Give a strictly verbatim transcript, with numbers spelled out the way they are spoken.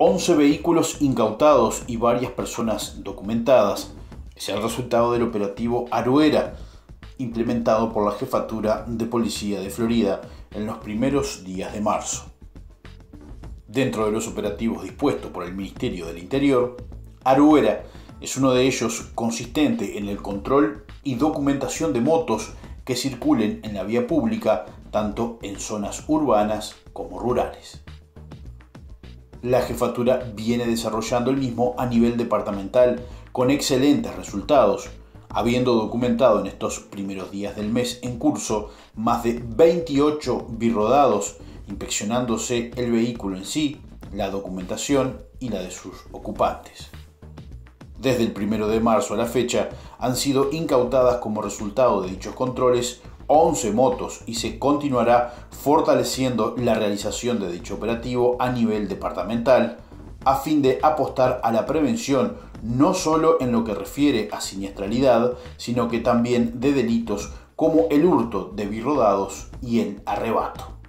once vehículos incautados y varias personas documentadas es el resultado del operativo Aruera, implementado por la Jefatura de Policía de Florida en los primeros días de marzo. Dentro de los operativos dispuestos por el Ministerio del Interior, Aruera es uno de ellos, consistente en el control y documentación de motos que circulen en la vía pública, tanto en zonas urbanas como rurales. La Jefatura viene desarrollando el mismo a nivel departamental con excelentes resultados, habiendo documentado en estos primeros días del mes en curso más de veintiocho birrodados, inspeccionándose el vehículo en sí, la documentación y la de sus ocupantes. Desde el primero de marzo a la fecha han sido incautadas como resultado de dichos controles once motos y se continuará fortaleciendo la realización de dicho operativo a nivel departamental a fin de apostar a la prevención no solo en lo que refiere a siniestralidad, sino que también de delitos como el hurto de birrodados y el arrebato.